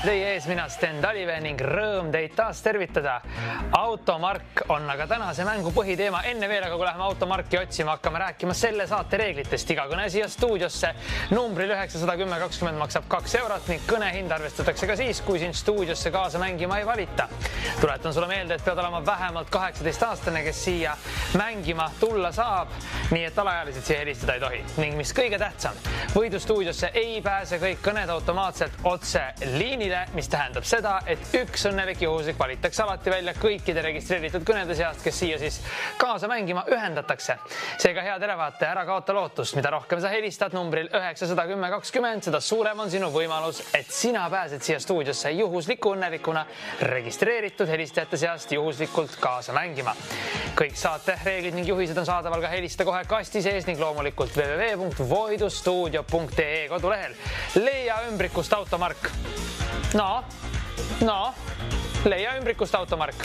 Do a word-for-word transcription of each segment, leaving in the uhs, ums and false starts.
teie ees mina Sten Talive ning rõõm teid taas tervitada. Automark on aga tänase mängu põhiteema. Enne veel, aga kui läheme automarki otsima, hakkame rääkima selle saate reeglitest. Iga kõne siia stuudiosse numbril üheksasada kümme kakskümmend maksab kaks eurot ning kõnehind arvestatakse ka siis, kui sind stuudiosse kaasa mängima ei valita. Tuletan sulle meelde, et pead olema vähemalt kaheksateist aastane, kes siia mängima tulla saab, nii et alaealised siia helistada ei tohi. Ning mis kõige tähtsam, võidu stuudiosse ei pääse kõik kõned automaatselt otse liinile, mis tähendab seda, et üks õnnelik juhuslik valitakse alati välja kõikide registreeritud kõnede seast, kes siia siis kaasa mängima ühendatakse. Seega hea televaate, ära kaota lootust, mida rohkem sa helistad numbril üheksasada kümme kakskümmend, seda suurem on sinu võimalus, et sina pääsed siia stuudiosse juhusliku õnnelikuna registreeritud helistajate seast juhuslikult kaasa mängima. Kõik saate reeglid ning juhised on saadaval ka helista kohe kasti sees ning loomulikult w w w punkt voidustuudio punkt e e kodulehel. Leia ümbrikust automark. No, no, leia ümbrikust automark.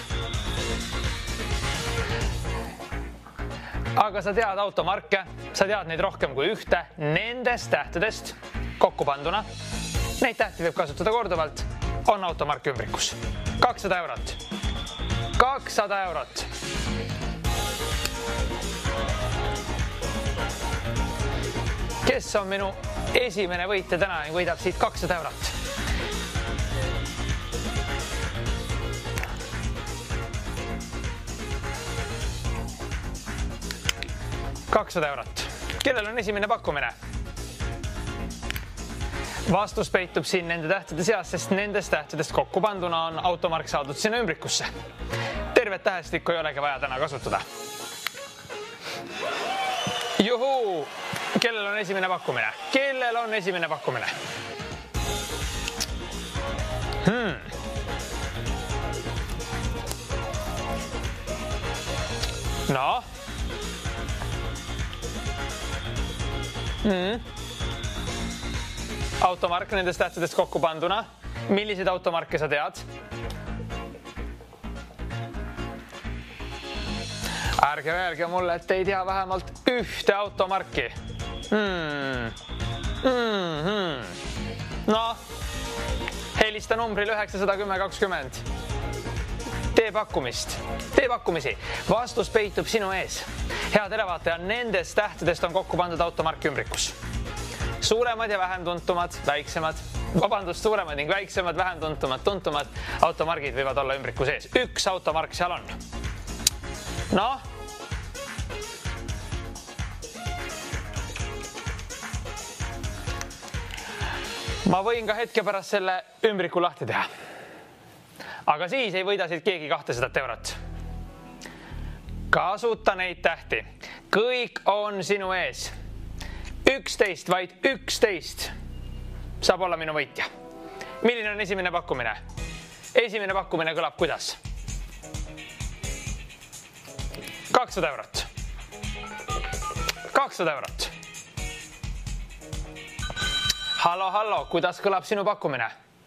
Aga sa tead automarke, sa tead neid rohkem kui ühte nendest tähtedest kokku panduna. Neid tähti võib kasutada korduvalt, on automark ümbrikus. kakssada eurot. kakssada eurot. Kes on minu esimene võitja täna ning võidab siit kakssada eurot? kakssada eurot. Kellel on esimene pakkumine? Vastus peitub siin nende tähtede seas, sest nendest tähtedest kokku panduna on automark saadud sinna ümbrikusse. Tervet tähestikku ei olegi vaja täna kasutada. Juhuu! Kellel on esimene pakkumine? Kellel on esimene pakkumine? Hmm. No. Hmm. Automark nendest tähtedest kokku panduna. Milliseid automarke sa tead? Ärge öelge mulle, et ei tea vähemalt ühte automarki. Hmm. Hmm. Hmm. No, helista numbril üheksasada kümme kakskümmend. Tee pakkumist. Tee pakkumisi. Vastus peitub sinu ees. Hea televaataja, nendest tähtedest on kokku pandud automark ümbrikus. Suuremad ja vähem tuntumad, väiksemad, vabandust, suuremad ning väiksemad, vähem tuntumad, tuntumad automargid võivad olla ümbriku sees. Üks automark seal on. No. Ma võin ka hetke pärast selle ümbriku lahti teha. Aga siis ei võida siit keegi kahtesadat eurot. Kasuta neid tähti. Kõik on sinu ees. üksteist, vaid üksteist saab olla minu võitja. Milline on esimene pakkumine? Esimene pakkumine kõlab kuidas? kakssada eurot. kakssada eurot. Hallo, hallo, kuidas kõlab sinu pakkumine?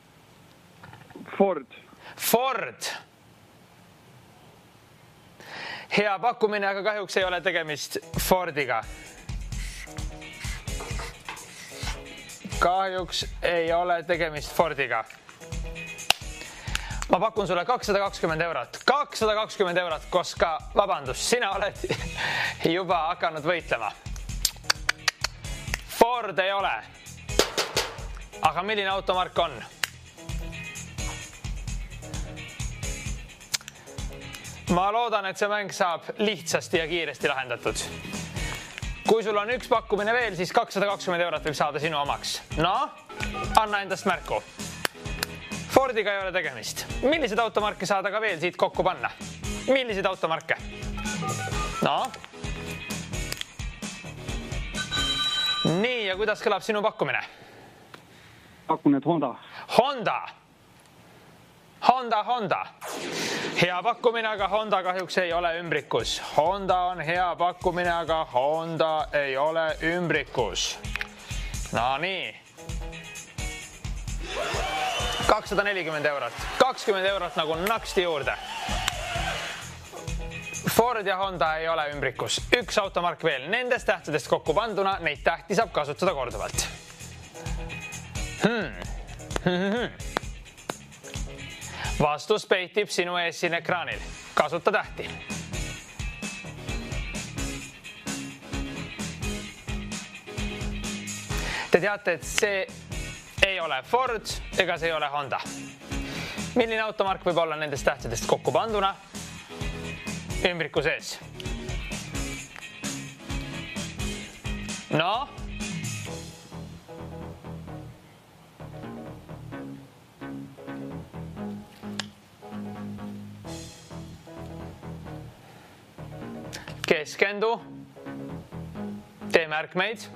Ford. Ford. Hea pakkumine, aga kahjuks ei ole tegemist Fordiga. Kahjuks ei ole tegemist Fordiga. Ma pakun sulle kakssada kakskümmend eurot. kakssada kakskümmend eurot, koska, vabandust, sina oled juba hakanud võitlema. Ford ei ole. Aga milline automark on? Ma loodan, et see mäng saab lihtsasti ja kiiresti lahendatud. Kui sul on üks pakkumine veel, siis kakssada kakskümmend eurot võib saada sinu omaks. No, anna endast märku. Fordiga ei ole tegemist. Millised automarke saada ka veel siit kokku panna? Millised automarke? No. Nii, ja kuidas kõlab sinu pakkumine? Pakun, et Honda. Honda. Honda, Honda. Hea pakkumine, aga Honda kahjuks ei ole ümbrikus. Honda on hea pakkumine, aga Honda ei ole ümbrikus. No nii. kakssada nelikümmend eurot. kakskümmend eurot nagu naksti juurde. Ford ja Honda ei ole ümbrikus. Üks automark veel. Nendest tähtedest kokku panduna neid tähti saab kasutada korduvalt. Hmm. Hmm. Vastus peitib sinu ees siin ekraanil. Kasuta tähti. Te teate, et see ei ole Ford ega see ei ole Honda. Milline automark võib olla nendest tähtedest kokku panduna? Ümbriku sees. No? Keskendu. Tee märkmeid.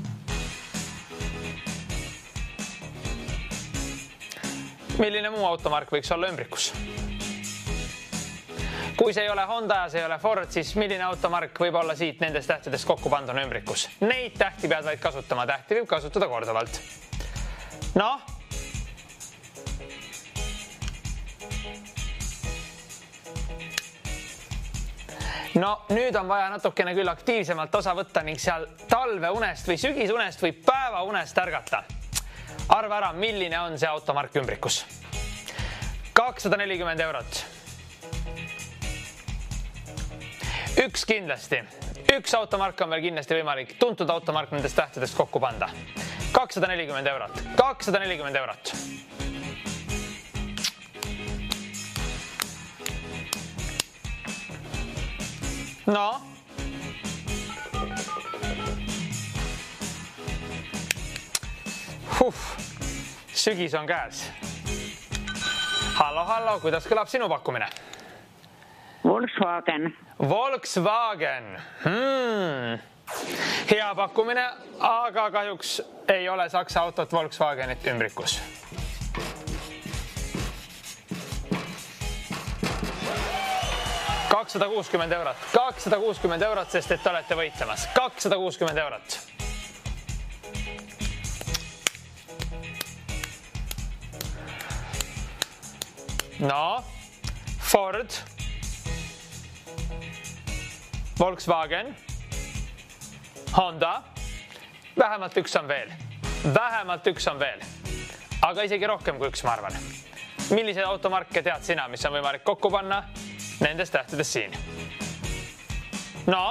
Milline muu automark võiks olla ümbrikus? Kui see ei ole Honda ja see ei ole Ford, siis milline automark võib olla siit nendest tähtedest kokku panduna ümbrikus? Neid tähti pead vaid kasutama. Tähti võib kasutada korduvalt. No? No nüüd on vaja natukene küll aktiivsemalt osa võtta ning seal talveunest või sügisunest või päevaunest ärgata. Arva ära, milline on see automark ümbrikus? kakssada nelikümmend eurot. Üks kindlasti. Üks automark on veel kindlasti võimalik tuntud automark nendest tähtedest kokku panda. kakssada nelikümmend eurot. kakssada nelikümmend eurot. No? Huh. Sügis on käes. Hallo, hallo, kuidas kõlab sinu pakkumine? Volkswagen. Volkswagen. Hmm. Hea pakkumine, aga kahjuks ei ole Saksa autot Volkswagenit ümbrikus. kakssada kuuskümmend eurot. kakssada kuuskümmend eurot, sest et olete võitlemas. kakssada kuuskümmend eurot. No, Ford, Volkswagen, Honda, vähemalt üks on veel, vähemalt üks on veel, aga isegi rohkem kui üks, ma arvan. Milliseid automarke tead sina, mis on võimalik kokku panna nendest tähtedest siin? No?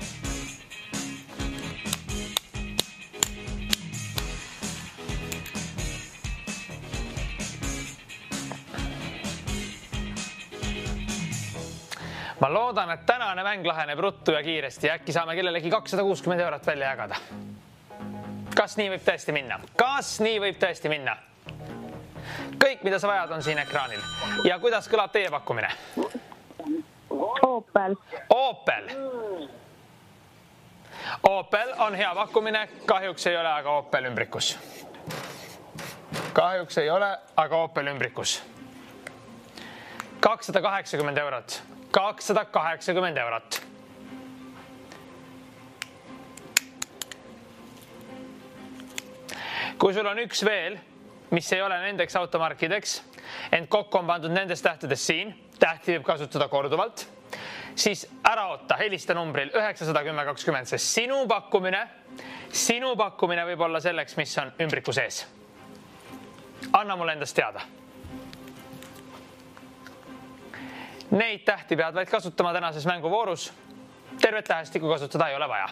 Ma loodan, et tänane mäng laheneb ruttu ja kiiresti. Äkki saame kellelegi kakssada kuuskümmend eurot välja jagada. Kas nii võib tõesti minna? Kas nii võib tõesti minna? Kõik, mida sa vajad, on siin ekraanil. Ja kuidas kõlab teie pakkumine? Opel. Opel. Opel on hea pakkumine. Kahjuks ei ole aga Opel ümbrikus. Kahjuks ei ole aga Opel ümbrikus. kakssada kaheksakümmend eurot. kakssada kaheksakümmend eurot. Kui sul on üks veel, mis ei ole nendeks automarkideks, ent kokku on pandud nendest tähtedest siin, tähti võib kasutada korduvalt, siis ära oota, helista numbril üheksasada kümme kakskümmend, sest sinu pakkumine, sinu pakkumine võib olla selleks, mis on ümbriku sees. Anna mulle endast teada. Neid tähti pead vaid kasutama tänases mänguvoorus. Tervet tähestikku kasutada ei ole vaja.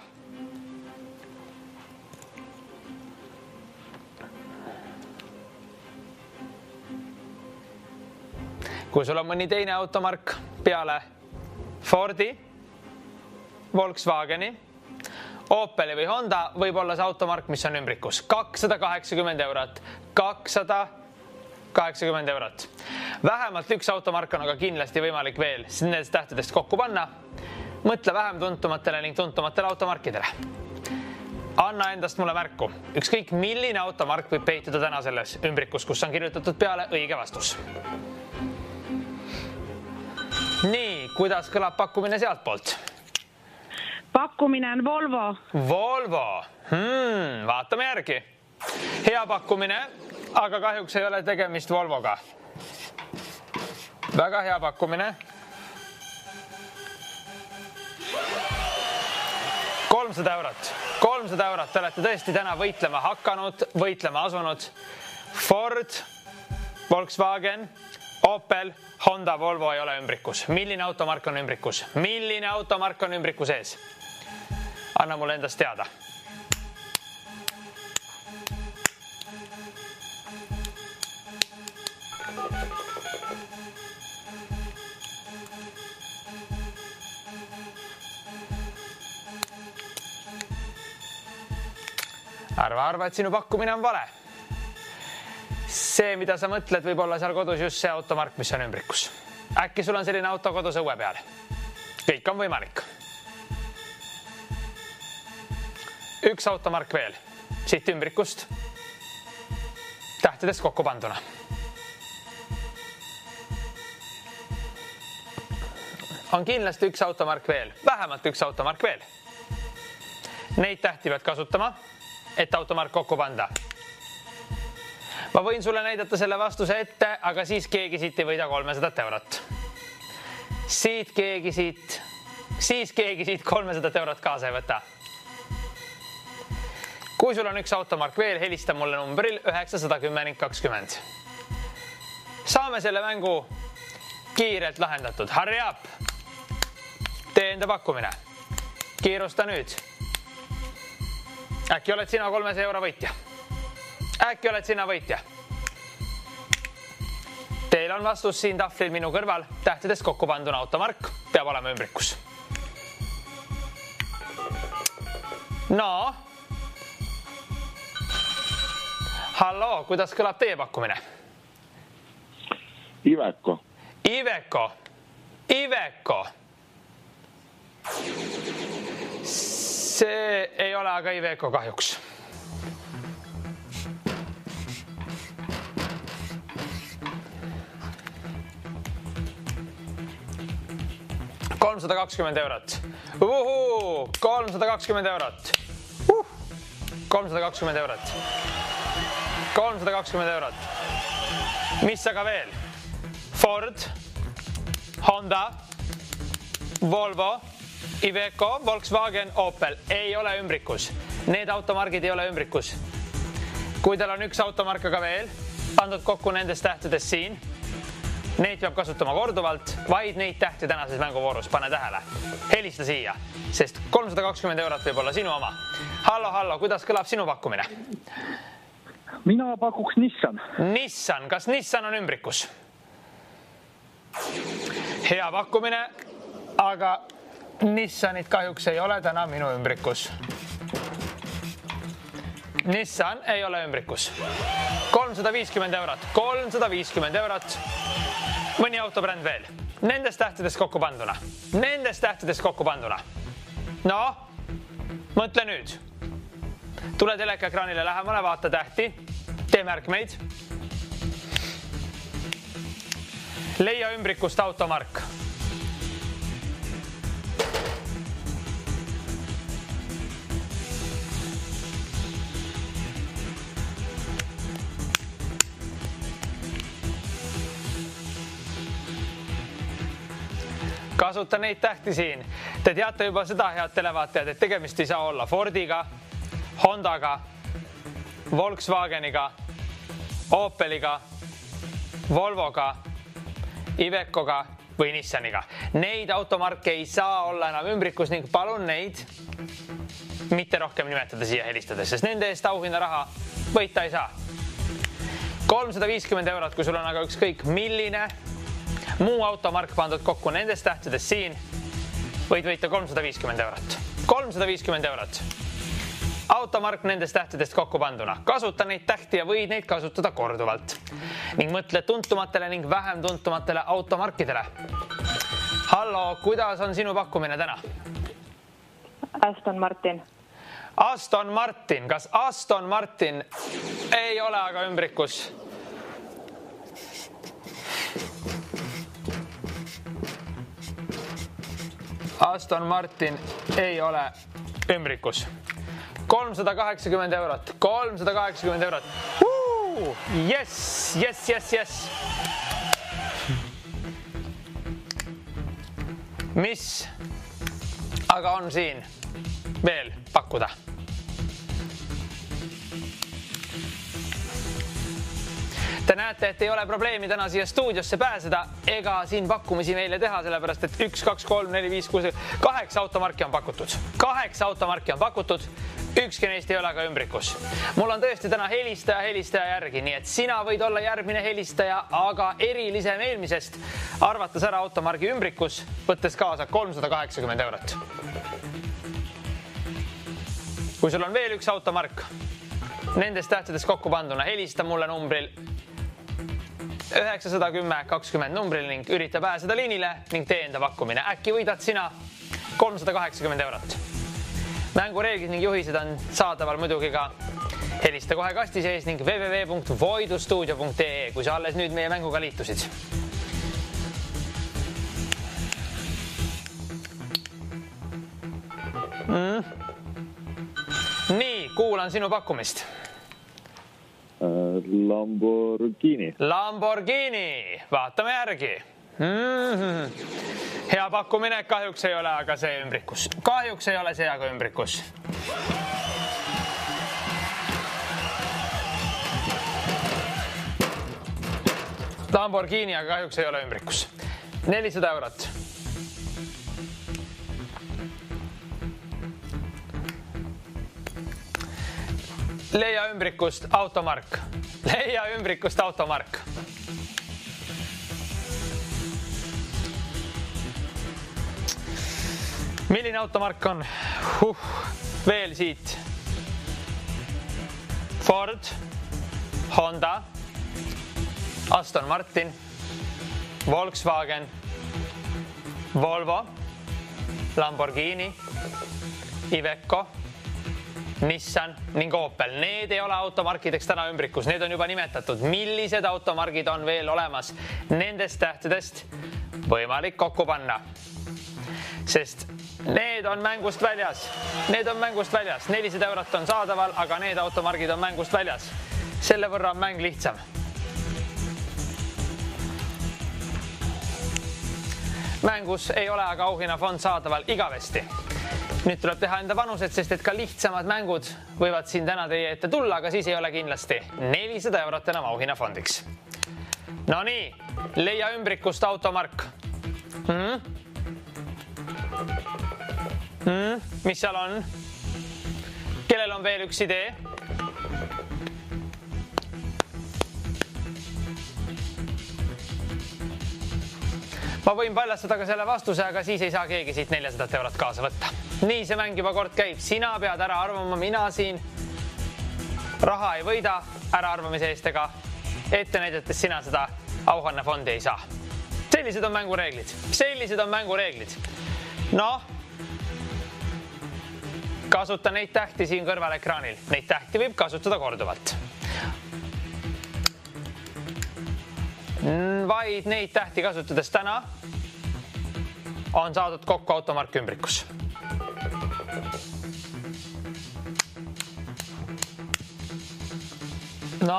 Kui sul on mõni teine automark peale Fordi, Volkswageni, Opeli või Honda, võib olla see automark, mis on ümbrikus. kakssada kaheksakümmend eurot. kakssada kaheksakümmend eurot. Vähemalt üks automark on aga kindlasti võimalik veel nendest tähtedest kokku panna. Mõtle vähem tuntumatele ning tuntumatele automarkidele. Anna endast mulle märku. Ükskõik milline automark võib peituda täna selles ümbrikus, kus on kirjutatud peale õige vastus. Nii, kuidas kõlab pakkumine sealt poolt? Pakkumine on Volvo. Volvo. Hmm, vaatame järgi. Hea pakkumine, aga kahjuks ei ole tegemist Volvoga. Väga hea pakkumine. kolmsada eurot. kolmsada eurot. Te olete tõesti täna võitlema hakanud, võitlema asunud. Ford, Volkswagen, Opel, Honda, Volvo ei ole ümbrikus. Milline automark on ümbrikus? Milline automark on ümbrikus ees? Anna mulle endast teada. Arva, arva, et sinu pakkumine on vale. See, mida sa mõtled, võib olla seal kodus just see automark, mis on ümbrikus. Äkki sul on selline auto kodus õue peal? Kõik on võimalik. Üks automark veel. Siit ümbrikust. Tähtedest kokku panduna. On kindlasti üks automark veel. Vähemalt üks automark veel. Neid tähti pead kasutama, et automark kokku panda. Ma võin sulle näidata selle vastuse ette, aga siis keegi siit ei võida kolmesada eurot. Siit keegi siit, siis keegi siit kolmesada eurot kaasa ei võta. Kui sul on üks automark veel, helista mulle numbril üheksasada kümme kakskümmend. Saame selle mängu kiirelt lahendatud. Hurry up! Tee enda pakkumine. Kiirusta nüüd. Äkki oled sina kolmesaja euro võitja? Äkki oled sina võitja? Teil on vastus siin tahvlil minu kõrval. Tähtedest kokku panduna automark peab olema ümbrikus. No? Hallo, kuidas kõlab teie pakkumine? Iveco. Iveco. Iveco. See ei ole aga Iveco kahjuks. kolmsada kakskümmend eurot. Uhu, kolmsada kakskümmend eurot. Uh, kolmsada kakskümmend eurot. kolmsada kakskümmend eurot. Mis aga veel? Ford, Honda, Volvo, Iveco, Volkswagen, Opel ei ole ümbrikus. Need automargid ei ole ümbrikus. Kui teil on üks automark aga veel, pandud kokku nendest tähtedest siin, neid peab kasutama korduvalt, vaid neid tähti tänases mänguvoorus. Pane tähele. Helista siia, sest kolmsada kakskümmend eurot võib olla sinu oma. Hallo, hallo, kuidas kõlab sinu pakkumine? Mina pakuks Nissan. Nissan, kas Nissan on ümbrikus? Hea pakkumine, aga Nissanit kahjuks ei ole täna minu ümbrikus. Nissan ei ole ümbrikus. kolmsada viiskümmend eurot. kolmsada viiskümmend eurot. Mõni autobränd veel. Nendest tähtedest kokku panduna. Nendest tähtedest kokku panduna. No, mõtle nüüd. Tule telekaekraanile lähemale, vaata tähti. Tee märkmeid. Leia ümbrikust automark. Kasuta neid tähti siin. Te teate juba seda, head televaatajad, et tegemist ei saa olla Fordiga, Hondaga, Volkswageniga, Opeliga, Volvoga, Ivecoga või Nissaniga. Neid automarke ei saa olla enam ümbrikus ning palun neid mitte rohkem nimetada siia helistades, sest nende eest auhinna raha võita ei saa. kolmsada viiskümmend eurot, kui sul on aga ükskõik milline muu automark pandud kokku nendest tähtedest siin, võid võita kolmsada viiskümmend eurot. kolmsada viiskümmend eurot. Automark nendest tähtedest kokku panduna. Kasuta neid tähti ja võid neid kasutada korduvalt. Ning mõtle tuntumatele ning vähem tuntumatele automarkidele. Hallo, kuidas on sinu pakkumine täna? Aston Martin. Aston Martin. Kas Aston Martin ei ole aga ümbrikus? Aston Martin ei ole ümbrikus. kolmsada kaheksakümmend eurot. kolmsada kaheksakümmend eurot. Uh, yes, yes, yes, yes. Mis aga on siin veel pakkuda? Te näete, et ei ole probleemi täna siia stuudiosse pääseda ega siin pakkumisi meile teha, sellepärast et üks, kaks, kolm, neli, viis, kuus, kaheksa automarki on pakutud. Kaheksa automarki on pakutud, ükski neist ei ole ka ümbrikus. Mul on tõesti täna helistaja helistaja järgi, nii et sina võid olla järgmine helistaja, aga erilisem eelmisest, arvates ära automargi ümbrikus, võttes kaasa kolmsada kaheksakümmend eurot. Kui sul on veel üks automark, nendest tähtedest kokku panduna, helista mulle numbril üheksasada kümme kakskümmend numbril ning ürita pääseda liinile ning tee enda pakkumine. Äkki võidad sina kolmsada kaheksakümmend eurot. Mängureeglid ning juhised on saadaval muidugi ka helista kohe kasti sees ning w w w punkt voidustuudio punkt e, kui sa alles nüüd meie mänguga liitusid. Mm. Nii, kuulan sinu pakkumist. Lamborghini. Lamborghini, vaatame järgi. Mm-hmm. Hea pakkumine, kahjuks ei ole aga see ümbrikus. Kahjuks ei ole see aga ümbrikus. Lamborghini, aga kahjuks ei ole ümbrikus. nelisada eurot. Leia ümbrikust automark. Leia ümbrikust automark. Milline automark on? Huh. Veel siit. Ford, Honda, Aston Martin, Volkswagen, Volvo, Lamborghini, Iveco, Nissan ning Opel. Need ei ole automarkideks täna ümbrikus. Need on juba nimetatud. Millised automargid on veel olemas? Nendest tähtedest võimalik kokku panna. Sest need on mängust väljas. Need on mängust väljas. nelisada eurot on saadaval, aga need automargid on mängust väljas. Selle võrra on mäng lihtsam. Mängus ei ole aga auhinnafond saadaval igavesti. Nüüd tuleb teha enda panused, sest et ka lihtsamad mängud võivad siin täna teie ette tulla, aga siis ei ole kindlasti nelisada eurot enam auhinnafondiks. No nii, leia ümbrikust automark. Mm? Mm? Mis seal on? Kellel on veel üks idee? Ma võin paljastada ka selle vastuse, aga siis ei saa keegi siit neljasada eurot kaasa võtta. Nii see mäng juba kord käib. Sina pead ära arvama, mina siin raha ei võida ära arvamise eest ega ette näidates sina seda auhannafondi ei saa. Sellised on mängureeglid. Sellised on mängureeglid. No, kasuta neid tähti siin kõrval ekraanil. Neid tähti võib kasutada korduvalt. Vaid neid tähti kasutades täna on saadud kokku automark ümbrikus. No.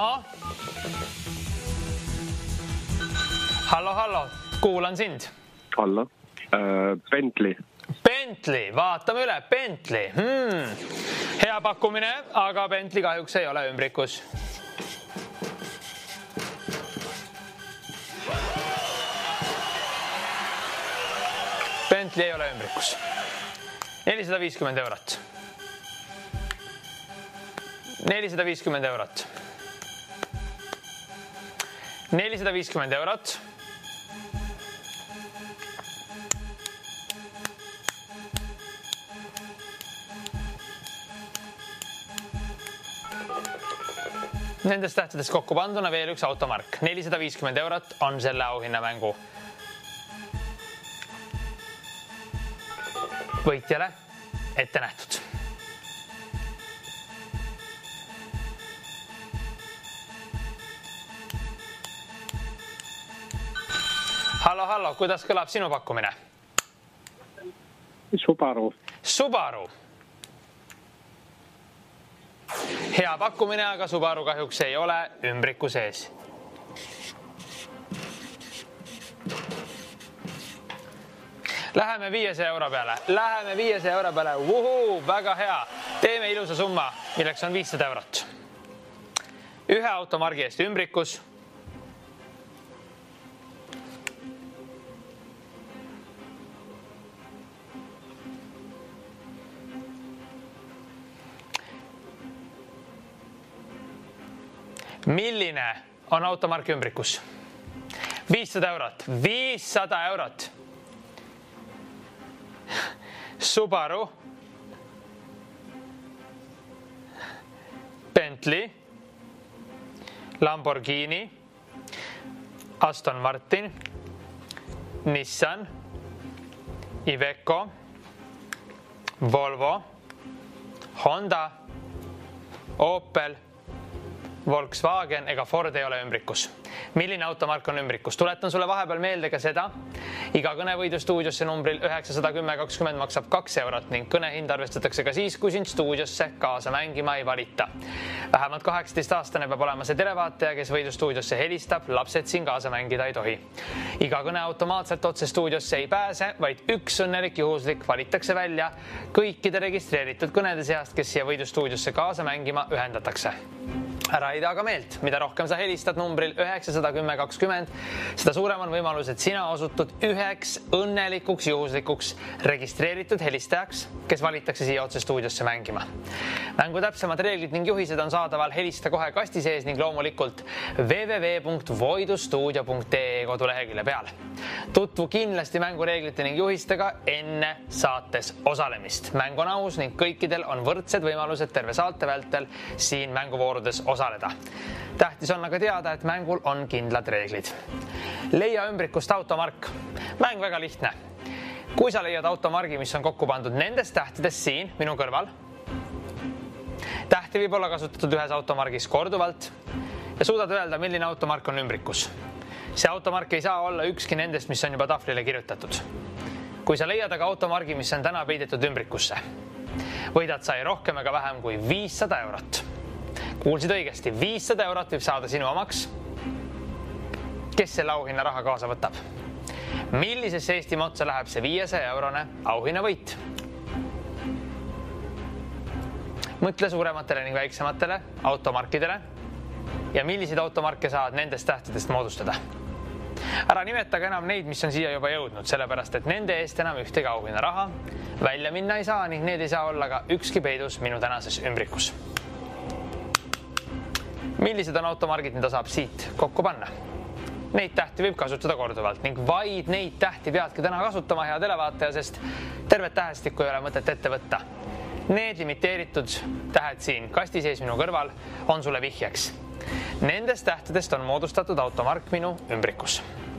Hallo, hallo. Kuulan sind. Hallo. Äh, Bentley. Bentley. Vaatame üle. Bentley. Hmm. Hea pakkumine, aga Bentley kahjuks ei ole ümbrikus. Bentley ei ole ümbrikus. nelisada viiskümmend eurot. nelisada viiskümmend eurot. nelisada viiskümmend eurot. Nendest tähtedest kokku panduna veel üks automark. nelisada viiskümmend eurot on selle auhinnamängu võitjale ette nähtud. Hallo, hallo, kuidas kõlab sinu pakkumine? Subaru. Subaru. Hea pakkumine, aga Subaru kahjuks ei ole ümbriku sees. Läheme viiesaja euro peale. Läheme viiesaja euro peale. Uhuu, väga hea. Teeme ilusa summa, milleks on viissada eurot. Ühe automargi eest ümbrikus Milline on automark ümbrikus? viissada eurot. viissada eurot. Subaru, Bentley, Lamborghini, Aston Martin, Nissan, Iveco, Volvo, Honda, Opel, Volkswagen ega Ford ei ole ümbrikus. Milline automark on ümbrikus? Tuletan sulle vahepeal meelde ka seda. Iga kõnevõidu stuudiosse numbril üheksasada kümme kakskümmend maksab kaks eurot ning kõnehind arvestatakse ka siis, kui sind stuudiosse kaasa mängima ei valita. Vähemalt kaheksateist aastane peab olema see televaataja, kes võidu stuudiosse helistab. Lapsed siin kaasa mängida ei tohi. Iga kõne automaatselt otse stuudiosse ei pääse, vaid üks õnnelik juhuslik valitakse välja kõikide registreeritud kõnede seast, kes siia võidu stuudiosse kaasa mängima ühendatakse. Ära ei tea ka meelt, mida rohkem sa helistad numbril üheksasada kümme kakskümmend, seda suurem on võimalus, et sina osutud üheks õnnelikuks juhuslikuks registreeritud helistajaks, kes valitakse siia otse stuudiosse mängima. Mängu täpsemad reeglid ning juhised on saadaval helista kohe kasti sees ning loomulikult w w w punkt voidustuudio punkt e e kodulehekülje peal. Tutvu kindlasti mängureeglite ning juhistega enne saates osalemist. Mäng on aus ning kõikidel on võrdsed võimalused terve saate vältel siin mänguvoorudes osaleda. Tähtis on aga teada, et mängul on kindlad reeglid. Leia ümbrikust automark. Mäng väga lihtne. Kui sa leiad automargi, mis on kokku pandud nendest tähtidest siin minu kõrval, tähti võib olla kasutatud ühes automargis korduvalt ja suudad öelda, milline automark on ümbrikus. See automark ei saa olla ükski nendest, mis on juba tahvlile kirjutatud. Kui sa leiad aga automargi, mis on täna peidetud ümbrikusse, võidad sa ei rohkem ega vähem kui viissada eurot. Kuulsid õigesti, viissada eurot võib saada sinu omaks. Kes selle auhinna raha kaasa võtab? Millisesse Eesti otsa läheb see viiesaja eurone auhinna võit? Mõtle suurematele ning väiksematele automarkidele ja milliseid automarke saad nendest tähtedest moodustada. Ära nimetage enam neid, mis on siia juba jõudnud, sellepärast et nende eest enam ühtegi auhinna raha välja minna ei saa ning need ei saa olla ka ükski peidus minu tänases ümbrikus. Millised on automargid, mida saab siit kokku panna? Neid tähti võib kasutada korduvalt ning vaid neid tähti peadki täna kasutama, hea televaataja, sest tervet tähestikku ei ole mõtet ette võtta. Need limiteeritud tähed siin kasti sees minu kõrval on sulle vihjeks. Nendest tähtedest on moodustatud automark minu ümbrikus.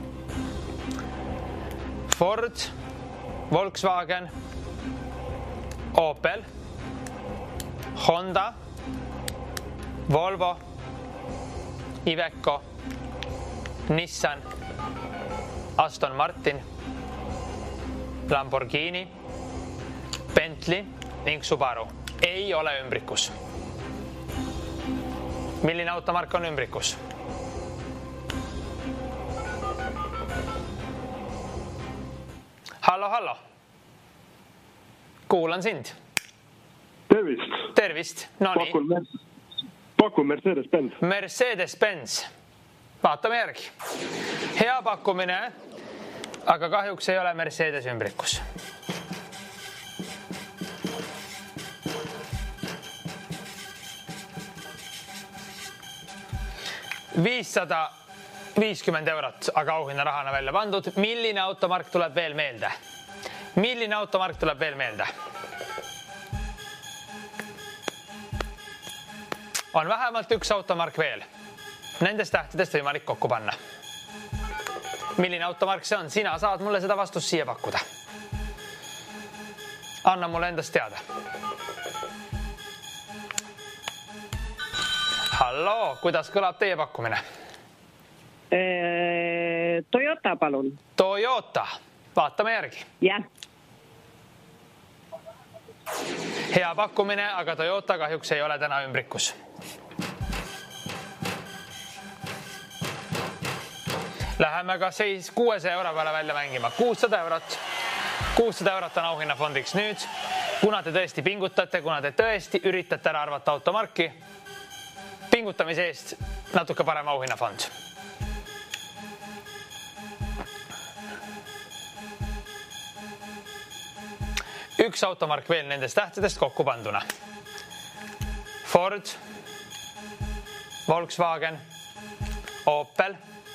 Ford, Volkswagen, Opel, Honda, Volvo, Iveco, Nissan, Aston Martin, Lamborghini, Bentley ning Subaru ei ole ümbrikus. Milline automark on ümbrikus? Hallo, hallo. Kuulan sind. Tervist. Tervist. No nii. Pakun, pakun Mercedes-Benz. Mercedes-Benz. Vaatame järgi. Hea pakkumine, aga kahjuks ei ole Mercedes ümbrikus. viissada viiskümmend eurot, aga auhinna rahana välja pandud. Milline automark tuleb veel meelde? Milline automark tuleb veel meelde? On vähemalt üks automark veel. Nendest tähtedest võimalik kokku panna. Milline automark see on? Sina saad mulle seda vastust siia pakkuda. Anna mulle endast teada. Hallo, kuidas kõlab teie pakkumine? Toyota, palun. Toyota. Vaatame järgi. Jah. Hea pakkumine, aga Toyota kahjuks ei ole täna ümbrikus. Läheme ka seis kuuesaja euro peale välja mängima. kuussada eurot. kuussada eurot on auhinnafondiks nüüd. Kuna te tõesti pingutate, kuna te tõesti üritate ära arvata automarki, pingutamise eest natuke parem auhinnafond. Üks automark veel nendest tähtedest kokku panduna. Ford, Volkswagen, Opel,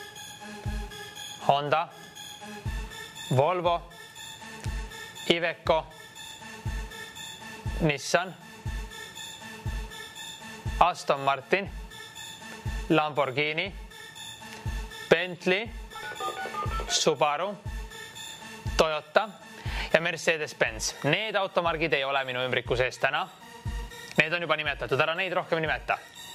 Honda, Volvo, Iveco, Nissan, Aston Martin, Lamborghini, Bentley, Subaru, Toyota ja Mercedes-Benz. Need automargid ei ole minu ümbriku sees täna. Need on juba nimetatud, ära neid rohkem nimeta.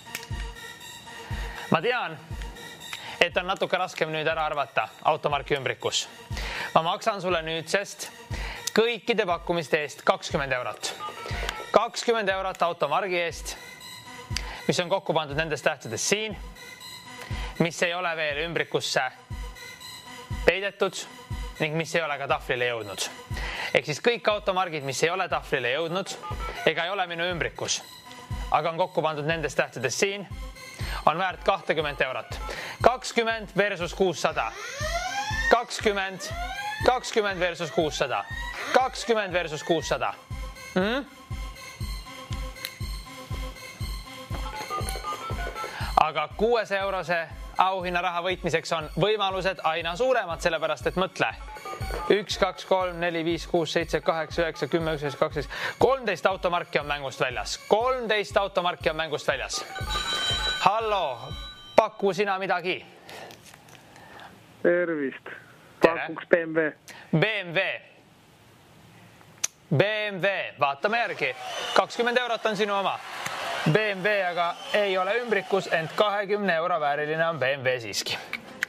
Ma tean, et on natuke raskem nüüd ära arvata automarki ümbrikus. Ma maksan sulle nüüdsest kõikide pakkumiste eest kakskümmend eurot. kakskümmend eurot automargi eest, mis on kokku pandud nendest tähtedest siin, mis ei ole veel ümbrikusse peidetud ning mis ei ole ka tahvlile jõudnud. Ehk siis kõik automargid, mis ei ole tahvlile jõudnud ega ei ole minu ümbrikus, aga on kokku pandud nendest tähtedest siin, on väärt kakskümmend eurot. kakskümmend versus kuussada. kakskümmend, kakskümmend versus kuussada. kakskümmend versus kuussada. Mm? Aga kuuesaja eurose auhinnaraha võitmiseks on võimalused aina suuremad, sellepärast et mõtle. üks, kaks, kolm, neli, viis, kuus, seitse, kaheksa, üheksa, kümme, üksteist, kaksteist, kolmteist automarki on mängust väljas. kolmteist automarki on mängust väljas. Hallo, paku sina midagi. Tervist. Pakuks B M W. B M W. B M W, vaatame järgi. kakskümmend eurot on sinu oma. B M W aga ei ole ümbrikus, ent kahekümne euro vääriline on B M W siiski.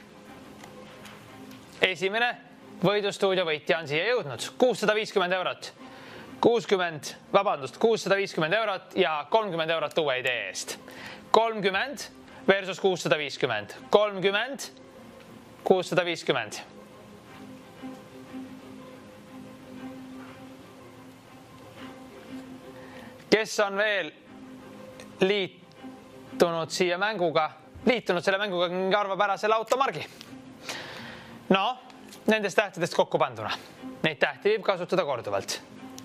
Esimene võidustuudio võitja on siia jõudnud. kuussada viiskümmend eurot. kuuskümmend, vabandust, kuussada viiskümmend eurot ja kolmkümmend eurot uue idee eest. kolmkümmend versus kuussada viiskümmend. kolmkümmend, kuussada viiskümmend. Kes on veel liitunud siia mänguga, liitunud selle mänguga ning arvab ära selle automargi? No, nendest tähtedest kokku panduna. Neid tähti võib kasutada korduvalt.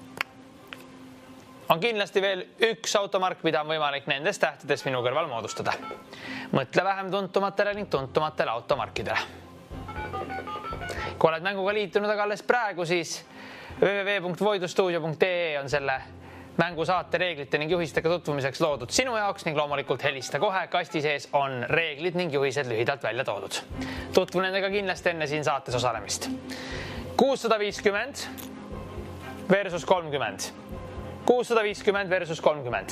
On kindlasti veel üks automark, mida on võimalik nendest tähtedest minu kõrval moodustada. Mõtle vähem tuntumatele ning tuntumatele automarkidele. Kui oled mänguga liitunud aga alles praegu, siis w w w punkt voidustuudio punkt e e on selle mängu saate reeglite ning juhistega tutvumiseks loodud sinu jaoks ning loomulikult helista kohe. Kasti sees on reeglid ning juhised lühidalt välja toodud. Tutvu nendega kindlasti enne siin saates osalemist. kuussada viiskümmend versus kolmkümmend. kuussada viiskümmend versus kolmkümmend.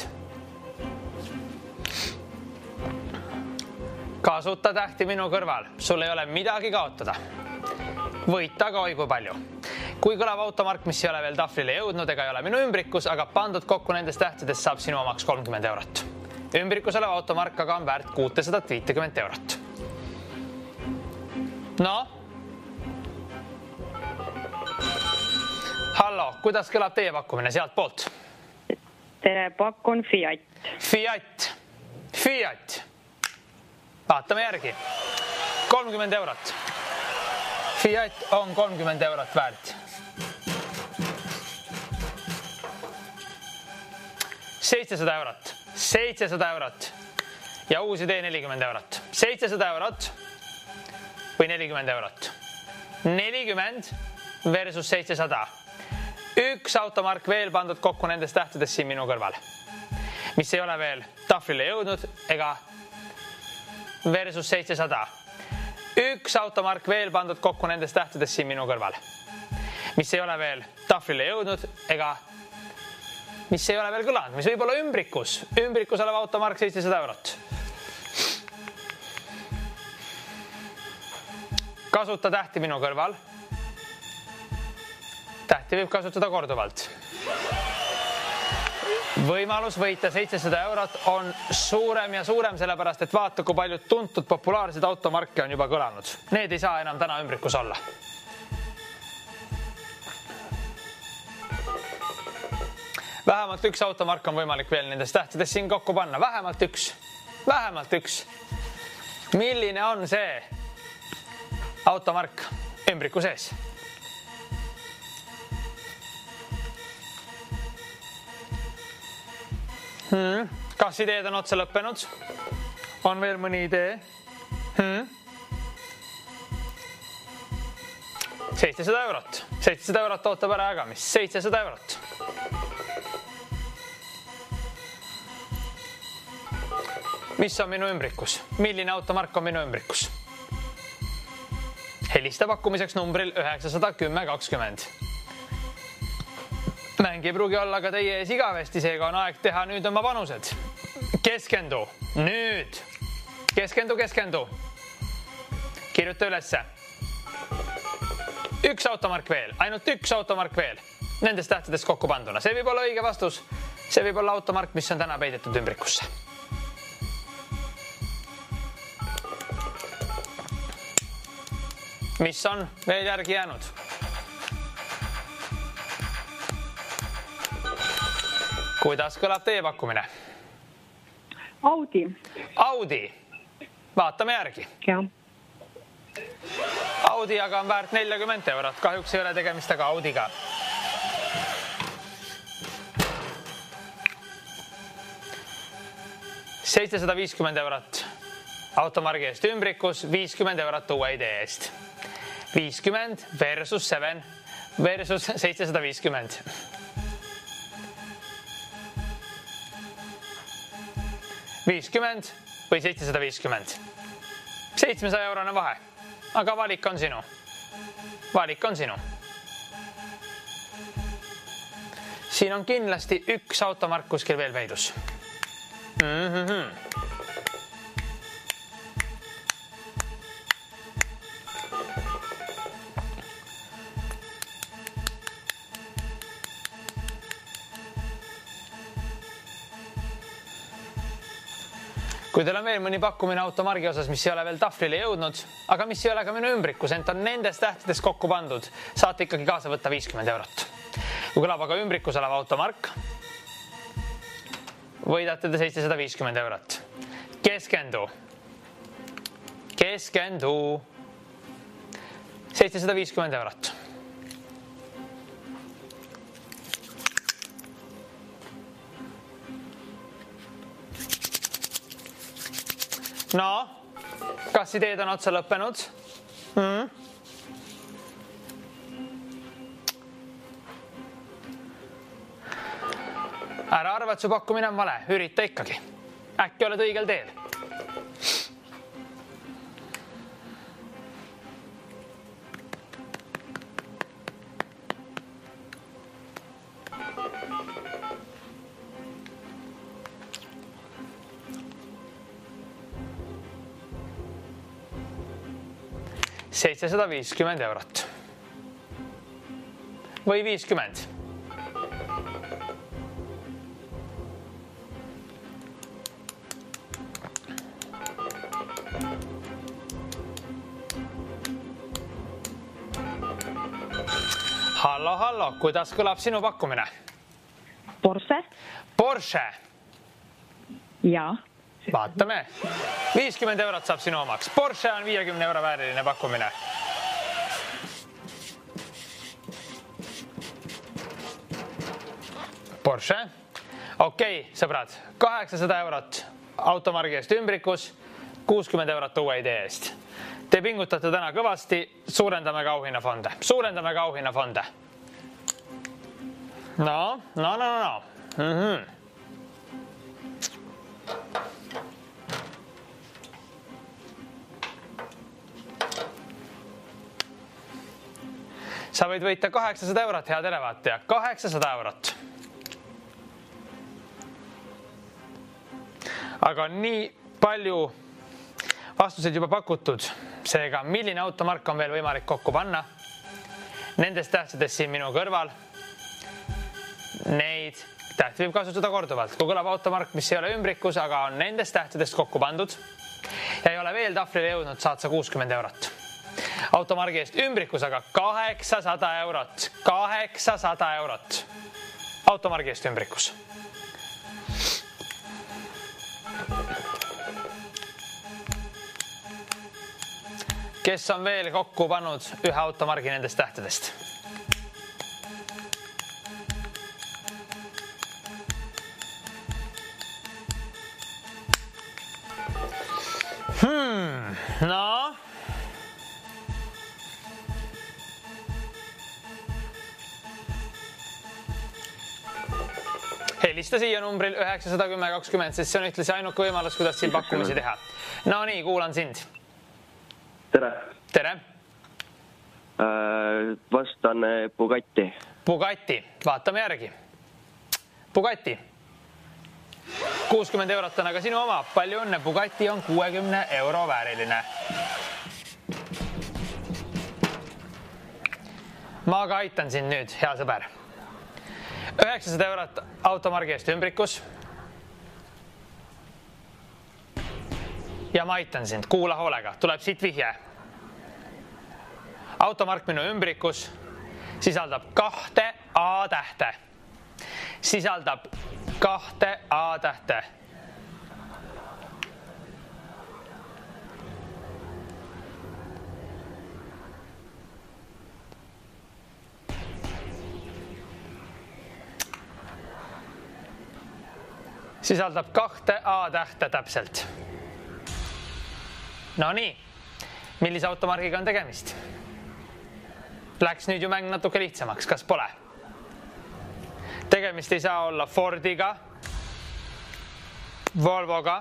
Kasuta tähti minu kõrval. Sul ei ole midagi kaotada. Võita ka oi kui palju. Kui kõlav automark, mis ei ole veel tahvlile jõudnud ega ei ole minu ümbrikus, aga pandud kokku nendest tähtedest saab sinu omaks kolmkümmend eurot. Ümbrikus olev automark aga on väärt kuussada viiskümmend eurot. No? Hallo, kuidas kõlab teie pakkumine sealt poolt? Tere, pakun Fiat. Fiat. Fiat. Vaatame järgi. kolmkümmend eurot. Fiat on kolmkümmend eurot väärt. seitsesada eurot. seitsesada eurot. Ja uus idee nelikümmend eurot. seitsesada eurot või nelikümmend eurot. nelikümmend versus seitsesada. Üks automark veel pandud kokku nendest tähtedest siin minu kõrval, mis ei ole veel tahvlile jõudnud ega versus seitsesada. Üks automark veel pandud kokku nendest tähtedest siin minu kõrval, mis ei ole veel tahvlile jõudnud ega mis ei ole veel kõlanud, mis võib olla ümbrikus. Ümbrikus olev automark seitsesada eurot. Kasuta tähti minu kõrval. Tähti võib kasutada korduvalt. Võimalus võita seitsesada eurot on suurem ja suurem, sellepärast et vaata, kui paljud tuntud populaarsed automarke on juba kõlanud. Need ei saa enam täna ümbrikus olla. Vähemalt üks automark on võimalik veel nendest tähtedest siin kokku panna. Vähemalt üks. Vähemalt üks. Milline on see automark ümbriku sees? Hmm. Kas ideed on otsa lõppenud? on veel mõni idee hmm?? seitsesada eurot, seitsesada eurot ootab ära jagamist, seitsesada eurot. Mis on minu ümbrikus? Milline automark on minu ümbrikus? Helista pakkumiseks numbril üheksasada kümme kakskümmend. Mäng ei pruugi olla ka teie ees igavesti, seega on aeg teha nüüd oma panused. Keskendu, nüüd. Keskendu, keskendu. Kirjuta ülesse. Üks automark veel, ainult üks automark veel. Nendest tähtedest kokku panduna. See võib olla õige vastus. See võib olla automark, mis on täna peidetud ümbrikusse. Mis on veel järgi jäänud? Kuidas kõlab teie pakkumine? Audi. Audi. Vaatame järgi. Jah. Audi aga on väärt nelikümmend eurot. Kahjuks ei ole tegemist aga Audiga. seitsesada viiskümmend eurot automargi eest ümbrikus, viiskümmend eurot uue idee eest. viiskümmend versus seitse versus seitsesada viiskümmend. viiskümmend või seitsesada viiskümmend. seitsmesaja eurone vahe. Aga valik on sinu. Valik on sinu. Siin on kindlasti üks automark kuskil veel peidus. Mm-hmm. Kui teil on veel mõni pakkumine automargi osas, mis ei ole veel tahvlile jõudnud, aga mis ei ole ka minu ümbrikus, ent on nendest tähtedest kokku pandud, saate ikkagi kaasa võtta viiskümmend eurot. Kui kõlab aga ümbrikus olev automark, võidate te seitsesada viiskümmend eurot. Keskendu. Keskendu. seitsesada viiskümmend eurot. No, kas ideed on otsa lõppenud? Mm? Ära arva, et su pakkumine on vale. Ürita ikkagi. Äkki oled õigel teel. seitsesada viiskümmend eurot. Või viiskümmend. Hallo, hallo, kuidas kõlab sinu pakkumine? Porsche. Porsche. Jaa. Vaatame. viiskümmend eurot saab sinu omaks. Porsche on viiekümne euro vääriline pakkumine. Porsche. Okei, sõbrad. kaheksasada eurot automargi eest ümbrikus, kuuskümmend eurot uue idee eest. Te pingutate täna kõvasti, suurendame ka auhinnafonde. Suurendame ka auhinnafonde. No, no, no, no. Mhm. Sa võid võita kaheksasada eurot, hea televaataja. kaheksasada eurot. Aga on nii palju vastuseid juba pakutud. Seega, milline automark on veel võimalik kokku panna? Nendest tähtedest siin minu kõrval. Neid tähti võib kasutada korduvalt. Kui kõlab automark, mis ei ole ümbrikus, aga on nendest tähtedest kokku pandud ja ei ole veel tahvlile jõudnud, saad sa kuuskümmend eurot. Automargi eest ümbrikus aga kaheksasada eurot. kaheksasada eurot. Automargi eest ümbrikus. Kes on veel kokku pannud ühe automargi nendest tähtedest? No. Helista siia numbril üheksasada kümme kakskümmend, sest see on ühtlasi ainuke võimalus, kuidas siin pakkumisi teha. No nii, kuulan sind. Tere. Tere. Äh, vastan Bugatti. Bugatti, vaatame järgi. Bugatti. kuuskümmend eurot on aga sinu oma. Palju õnne, Bugatti on kuuekümne euro vääriline. Ma ka aitan sind nüüd, hea sõber. üheksasada eurot automargi eest ümbrikus. Ja ma aitan sind, kuula hoolega, tuleb siit vihje. Automark minu ümbrikus sisaldab kahte A-tähte. Sisaldab kahte A-tähte. Sisaldab kahte A-tähte täpselt. No nii, millise automargiga on tegemist? Läks nüüd ju mäng natuke lihtsamaks, kas pole? Tegemist ei saa olla Fordiga, Volvoga,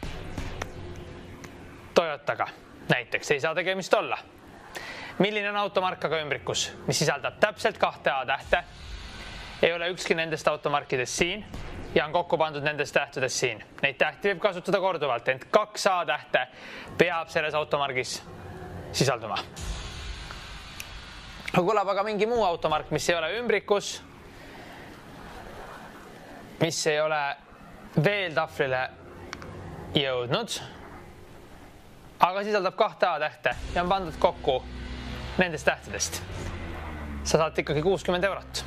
Toyotaga. Näiteks ei saa tegemist olla. Milline on automark aga ümbrikus, mis sisaldab täpselt kahte A-tähte? Ei ole ükski nendest automarkidest siin ja on kokku pandud nendest tähtedest siin. Neid tähti võib kasutada korduvalt, ent kaks A-tähte peab selles automargis sisalduma. Kõlab aga mingi muu automark, mis ei ole ümbrikus, mis ei ole veel tahvlile jõudnud, aga sisaldab kahte A-tähte ja on pandud kokku nendest tähtedest. Sa saad ikkagi kuuskümmend eurot.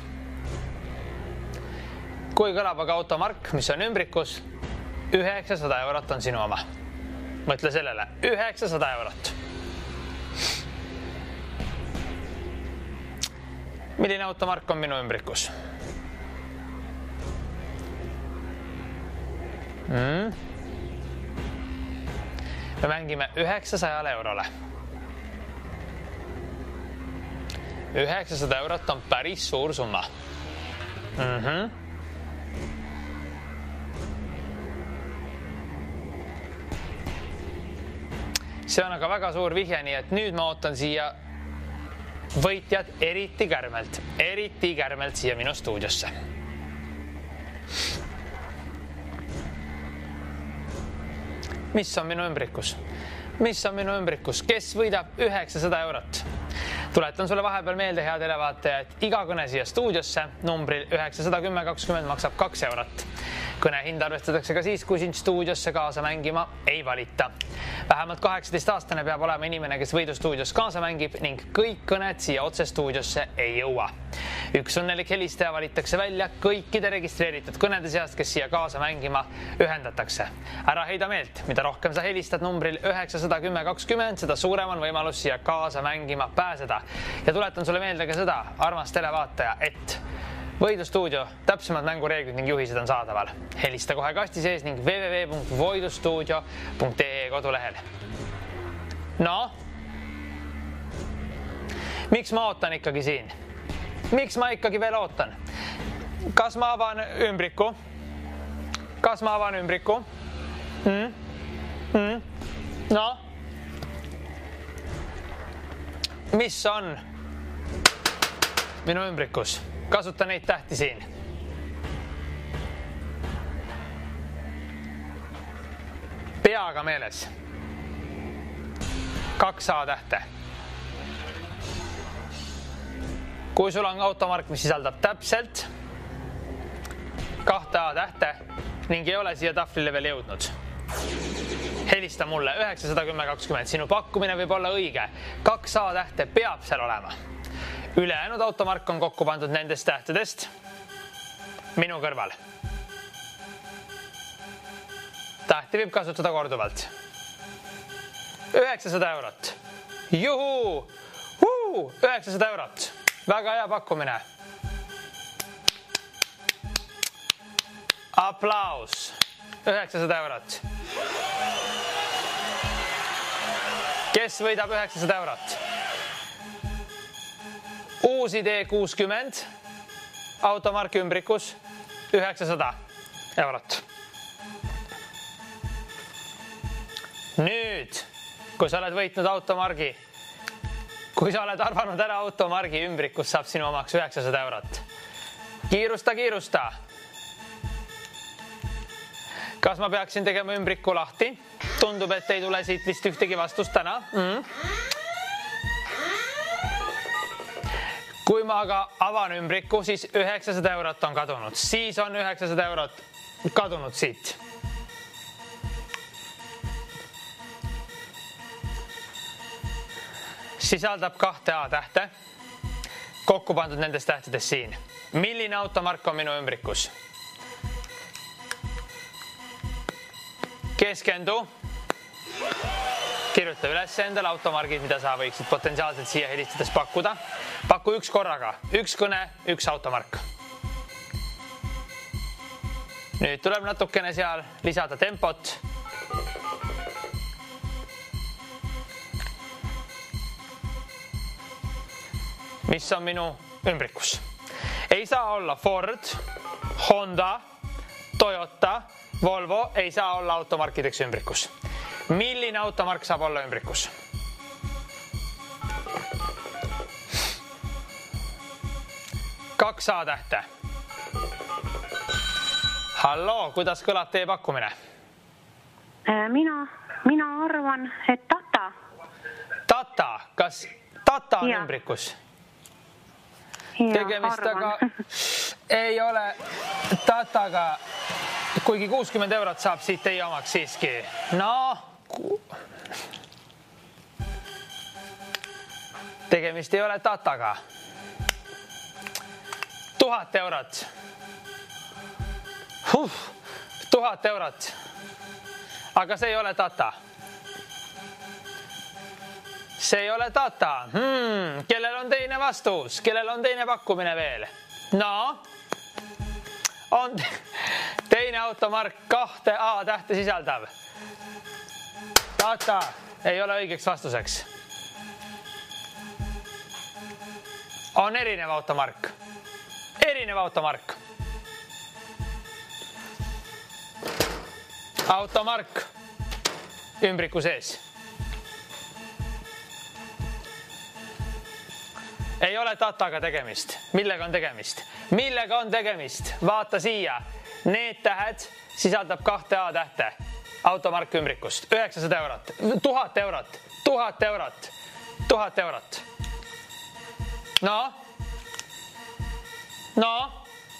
Kui kõlab aga automark, mis on ümbrikus, üheksasada eurot on sinu oma. Mõtle sellele, üheksasada eurot. Milline automark on minu ümbrikus? Mm. Me mängime üheksasada eurole. üheksasada eurot on päris suur summa. Mhm. See on aga väga suur vihje, nii et nüüd ma ootan siia võitjad eriti kärmelt, eriti kärmelt siia minu stuudiosse. Mis on minu ümbrikus? Mis on minu ümbrikus? Kes võidab üheksasada eurot? Tuletan sulle vahepeal meelde, hea televaataja, et iga kõne siia stuudiosse numbril üheksasada kümme kakskümmend maksab kaks eurot. Kõne hind arvestatakse ka siis, kui sind stuudiosse kaasa mängima ei valita. Vähemalt kaheksateist aastane peab olema inimene, kes võidustuudios kaasa mängib ning kõik kõned siia otse stuudiosse ei jõua. Üks õnnelik helistaja valitakse välja kõikide registreeritud kõnede seast, kes siia kaasa mängima ühendatakse. Ära heida meelt, mida rohkem sa helistad numbril üheksasada kümme kakskümmend, seda suurem on võimalus siia kaasa mängima pääseda. Ja tuletan sulle meelde ka seda, armas televaataja, et Võidustuudio täpsemad mängureeglid ning juhised on saadaval. Helista kohe kasti sees ning w w w punkt voidustuudio punkt e e kodulehel. No? Miks ma ootan ikkagi siin? Miks ma ikkagi veel ootan? Kas ma avan ümbriku? Kas ma avan ümbriku? Mm? Mm? No? Mis on minu ümbrikus? Kasuta neid tähti siin. Peaga meeles. Kaks A-tähte. Kui sul on automark, mis sisaldab täpselt kahte A-tähte ning ei ole siia tahvlile veel jõudnud, helista mulle üheksasada kümme kakskümmend. Sinu pakkumine võib olla õige. Kaks A-tähte peab seal olema. Ülejäänud automark on kokku pandud nendest tähtedest minu kõrval. Tähti võib kasutada korduvalt. üheksasada eurot. Juhu! Huu! üheksasada eurot. Väga hea pakkumine. Aplaus. üheksasada eurot. kes võidab üheksasada eurot? uus idee kuuskümmend, automark ümbrikus üheksasada eurot. Nüüd, kui sa oled võitnud automargi, kui sa oled arvanud ära automargi ümbrikus, saab sinu omaks üheksasada eurot. Kiirusta, kiirusta. Kas ma peaksin tegema ümbriku lahti? Tundub, et ei tule siit vist ühtegi vastust täna. Mm. Kui ma aga avan ümbriku, siis üheksasada eurot on kadunud. Siis on üheksasada eurot kadunud siit. Sisaldab kahte A tähte, kokku pandud nendest tähtedest siin. Milline automark on minu ümbrikus? Keskendu. Kirjuta üles endale automargid, mida sa võiksid potentsiaalselt siia helistades pakkuda. Paku üks korraga. Üks kõne, üks automark. Nüüd tuleb natukene seal lisada tempot. Mis on minu ümbrikus? Ei saa olla Ford, Honda, Toyota, Volvo, ei saa olla automarkideks ümbrikus. Milline automark saab olla ümbrikus? Kaks A tähte. Halloo, kuidas kõlab teie pakkumine? Mina, mina arvan, et Tata. Tata, kas Tata on ja. ümbrikus? Ja, tegemist aga ei ole Tataga, kuigi kuuskümmend eurot saab siit teie omaks siiski. No, tegemist ei ole Tataga. Tuhat eurot. Huh, tuhat eurot. Aga see ei ole Tata. See ei ole Tata. Hmm, kellel on teine vastus? Kellel on teine pakkumine veel? No, on teine automark kahte A tähte sisaldav. Tata ei ole õigeks vastuseks. On erinev automark. Erinev automark. Automark ümbriku sees. Ei ole Tataga tegemist. Millega on tegemist? Millega on tegemist? Vaata siia. Need tähed sisaldab kahte A tähte. Automark ümbrikust. üheksasada eurot. Tuhat eurot. Tuhat eurot. Tuhat eurot. No? No?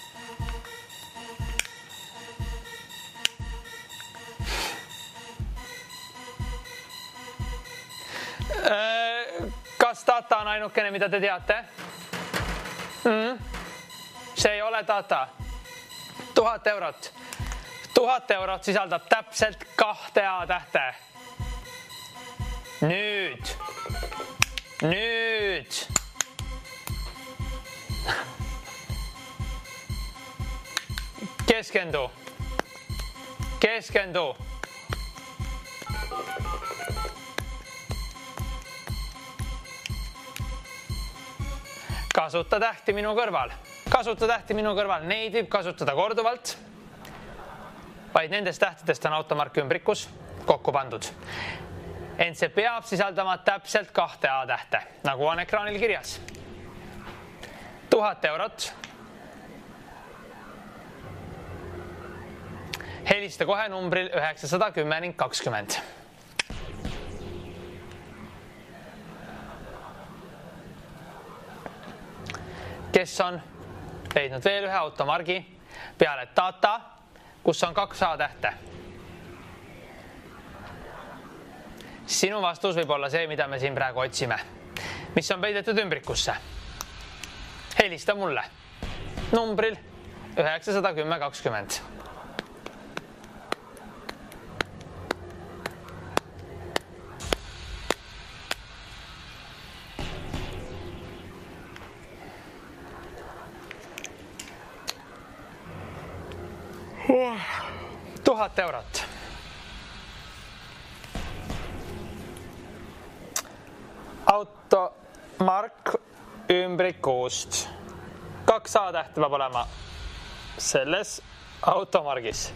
Kas Tata on ainukene, mida te teate? Mm? See ei ole Tata. Tuhat eurot. Tuhat eurot sisaldab täpselt kahte A tähte. Nüüd. Nüüd. Keskendu. Keskendu. Kasuta tähti minu kõrval. Kasuta tähti minu kõrval. Neid võib kasutada korduvalt. Vaid nendest tähtedest on automark ümbrikus kokku pandud. Ent see peab sisaldama täpselt kahte A tähte, nagu on ekraanil kirjas. Tuhat eurot. Helista kohe numbril üheksasada kümme ning kakskümmend. Kes on leidnud veel ühe automargi peale Tata, kus on kaks A tähte. Sinu vastus võib olla see, mida me siin praegu otsime. Mis on peidetud ümbrikusse? Helista mulle numbril üheksasada kümme kakskümmend. Tuhat eurot. automark ümbrikust. Kaks A-tähte peab olema selles automargis.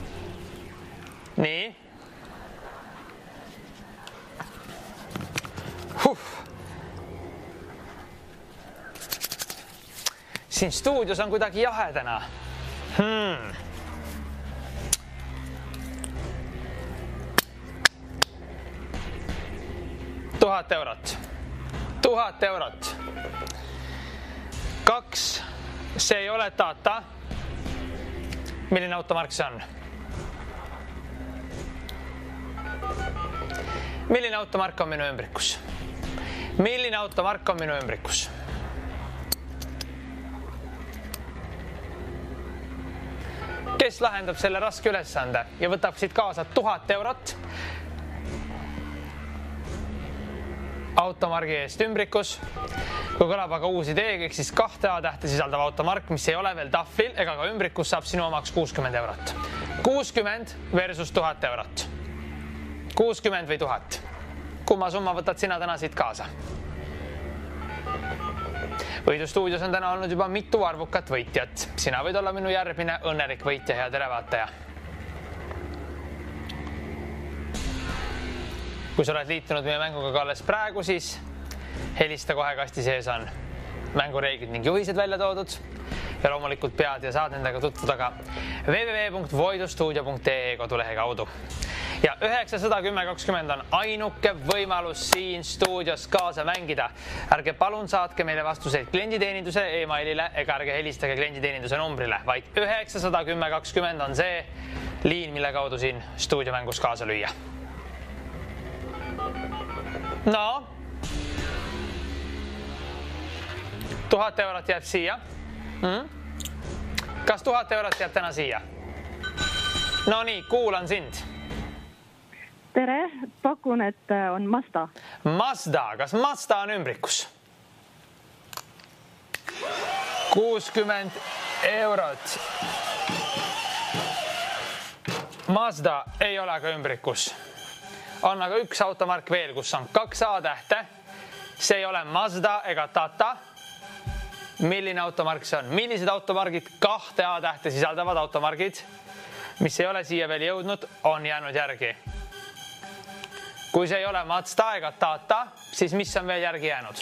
Nii. Huh. Siin stuudios on kuidagi jahe täna. Hmm. Tuhat eurot. Tuhat eurot. Kaks. See ei ole Tata. Milline automark see on? Milline automark on minu ümbrikus? Milline automark on minu ümbrikus? Kes lahendab selle raske ülesande ja võtab siit kaasa tuhat eurot automargi eest ümbrikus? Kui kõlab aga uus idee, ehk siis kahte A-tähte sisaldav automark, mis ei ole veel tahvlil ega ka ümbrikus, saab sinu omaks kuuskümmend eurot. kuuskümmend versus tuhat eurot. kuuskümmend või tuhat. Kumma summa võtad sina täna siit kaasa? Võidustuudios on täna olnud juba mitu arvukat võitjat. Sina võid olla minu järgmine õnnelik võitja, hea tere vaataja. Kui sa oled liitunud meie mänguga ka alles praegu, siis helista kohe, kasti sees on mängureeglid ning juhised välja toodud ja loomulikult pead ja saad nendega tutvuda ka w w w punkt voidustuudio punkt e e kodulehe kaudu. Ja üheksasada kümme kakskümmend on ainuke võimalus siin stuudios kaasa mängida. Ärge palun saatke meile vastuseid klienditeeninduse e-mailile ega ärge helistage klienditeeninduse numbrile, vaid üheksasada kümme kakskümmend on see liin, mille kaudu siin stuudiomängus kaasa lüüa. No, tuhat eurot jääb siia. Mm? Kas tuhat eurot jääb täna siia? No nii, kuulan sind. Tere, pakun, et on Mazda. Mazda, kas Mazda on ümbrikus? kuuskümmend eurot. Mazda ei ole aga ümbrikus. On aga üks automark veel, kus on kaks A-tähte. See ei ole Mazda ega Tata. Milline automark see on? Millised automargid, kahte A-tähte sisaldavad automargid, mis ei ole siia veel jõudnud, on jäänud järgi? Kui see ei ole Mazda ega Tata, siis mis on veel järgi jäänud?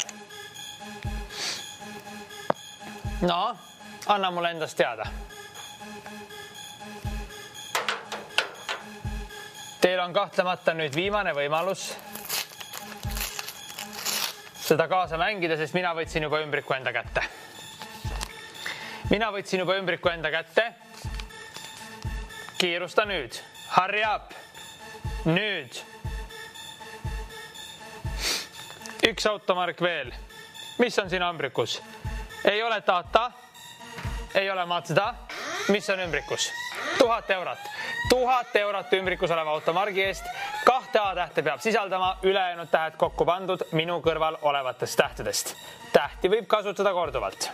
No, anna mulle endast teada. Teil on kahtlemata nüüd viimane võimalus seda kaasa mängida, sest mina võtsin juba ümbriku enda kätte. Mina võtsin juba ümbriku enda kätte. Kiirusta nüüd. Hurry up. Nüüd. Üks automark veel. Mis on sinu ümbrikus? Ei ole Tata. Ei ole Mazda. Mis on ümbrikus? Tuhat eurot. Tuhat eurot ümbrikus oleva automargi eest. Kahte A-tähte peab sisaldama ülejäänud tähed kokku pandud minu kõrval olevatest tähtedest. Tähti võib kasutada korduvalt.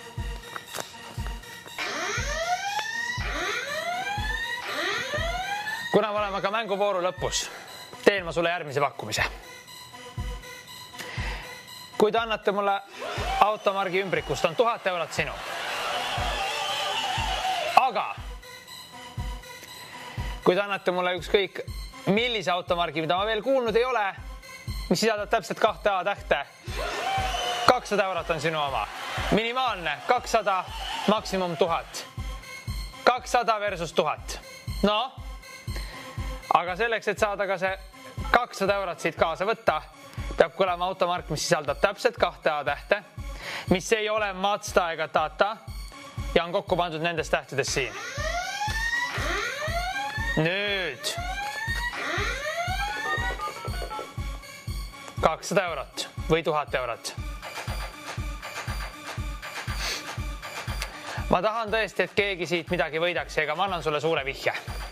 Kuna me oleme ka mänguvooru lõpus, teen ma sulle järgmise pakkumise. Kui te annate mulle automargi ümbrikust, on tuhat eurot sinu. Aga kui te annate mulle ükskõik millise automargi, mida ma veel kuulnud ei ole, mis sisaldab täpselt kahte A-tähte, kakssada eurot on sinu oma. Minimaalne kakssada, maksimum tuhat. kakssada versus tuhat. No, aga selleks, et saada ka see kakssada eurot siit kaasa võtta, peab kõlama automark, mis sisaldab täpselt kahte A-tähte, mis ei ole Mazda ega Tata ja on kokku pandud nendest tähtedest siin. Nüüd kakssada eurot või tuhat eurot. Ma tahan tõesti, et keegi siit midagi võidaks, ega ma annan sulle suure vihje.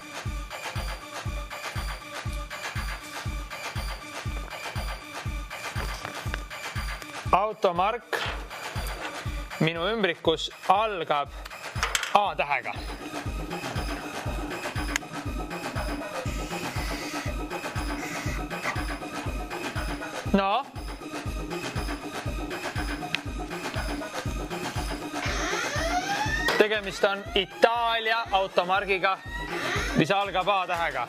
Automark minu ümbrikus algab A-tähega. No, tegemist on Itaalia automargiga, mis algab A-tähega.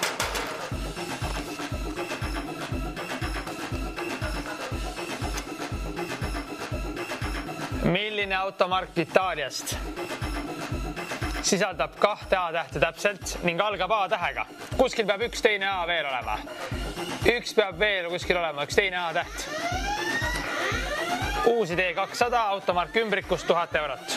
Milline automark Itaaliast sisaldab kahte A-tähte täpselt ning algab A-tähega? Kuskil peab üks teine A veel olema. Üks peab veel kuskil olema, üks teine A-täht. Uus idee kakssada, automark ümbrikus tuhat eurot.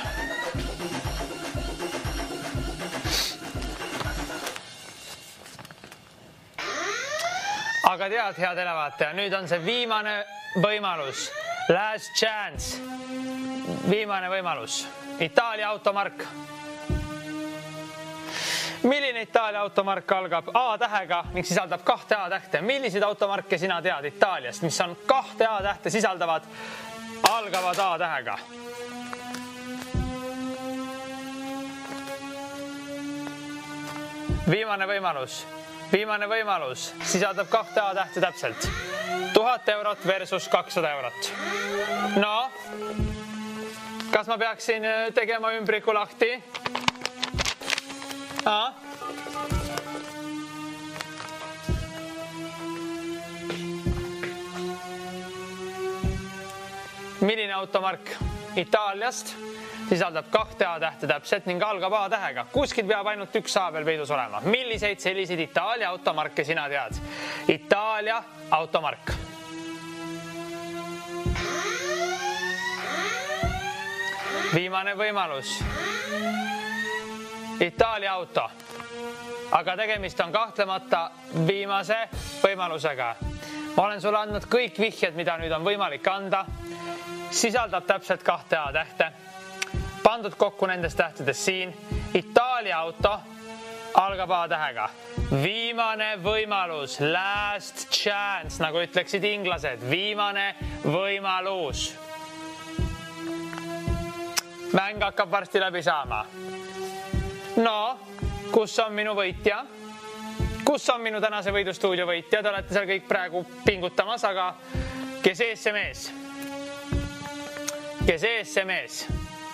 Aga tead, hea televaataja, nüüd on see viimane võimalus. Last chance. Viimane võimalus. Itaalia automark. Milline Itaalia automark algab A-tähega ning sisaldab kahte A-tähte? Milliseid automarke sina tead Itaaliast, mis on kahte A-tähte sisaldavad, algavad A-tähega? Viimane võimalus. Viimane võimalus sisaldab kahte A-tähte täpselt. tuhat eurot versus kakssada eurot. No, kas ma peaksin tegema ümbriku lahti? A. Milline automark Itaaliast sisaldab kahte A-tähte täpselt ning algab A-tähega? Kuskil peab ainult üks A veel peidus olema. Milliseid selliseid Itaalia automarke sina tead? Itaalia automark. Viimane võimalus. Itaalia auto. Aga tegemist on kahtlemata viimase võimalusega. Ma olen sulle andnud kõik vihjed, mida nüüd on võimalik anda. Sisaldab täpselt kahte A-tähte. Pandud kokku nendest tähtedest siin. Itaalia auto algab A-tähega. Viimane võimalus. Last chance, nagu ütleksid inglased. Viimane võimalus. Mäng hakkab varsti läbi saama. No, kus on minu võitja? Kus on minu tänase võidustuudio võitja? Te olete seal kõik praegu pingutamas, aga kes ees see mees? Kes ees see mees?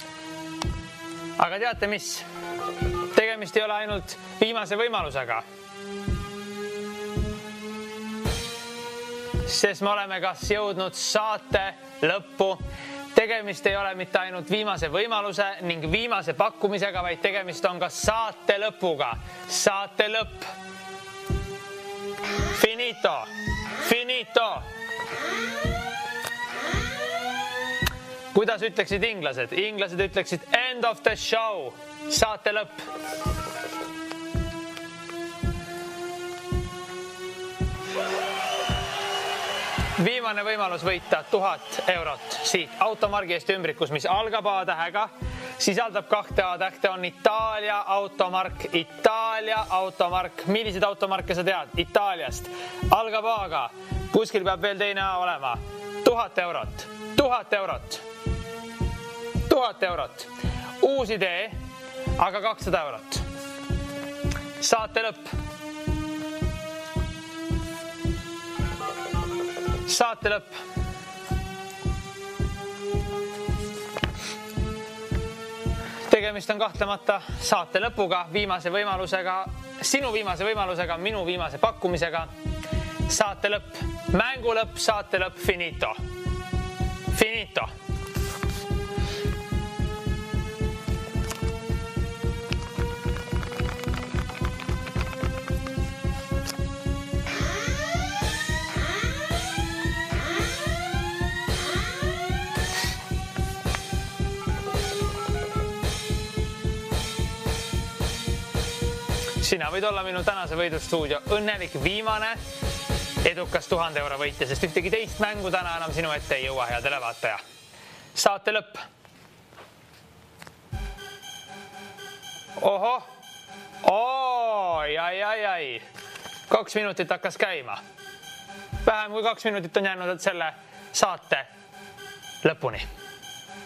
Aga teate mis? Tegemist ei ole ainult viimase võimalusega. Sest me oleme kas jõudnud saate lõppu. Tegemist ei ole mitte ainult viimase võimaluse ning viimase pakkumisega, vaid tegemist on ka saate lõpuga. Saate lõpp. Finito. Finito. Kuidas ütleksid inglased? Inglased ütleksid end of the show. Saate lõpp. Viimane võimalus võita tuhat eurot siit automargi eest ümbrikus, mis algab A-tähega, sisaldab kahte A-tähte, on Itaalia automark. Itaalia automark. Millised automarke sa tead Itaaliast? Algab A-ga. Kuskil peab veel teine A olema. Tuhat eurot. Tuhat eurot. Tuhat eurot. Uus idee, aga kakssada eurot. Saate lõpp. Saate lõpp. Tegemist on kahtlemata saate lõpuga, viimase võimalusega, sinu viimase võimalusega, minu viimase pakkumisega. Saate lõpp. Mängu lõpp, saate lõpp, finito. Finito. Sina võid olla minu tänase võidustuudio õnnelik viimane edukas tuhande euro võitja, sest ühtegi teist mängu täna enam sinu ette ei jõua, hea televaataja. Saate lõpp. Oho. Oi, ai, ai, ai. Kaks minutit hakkas käima. Vähem kui kaks minutit on jäänud selle saate lõpuni.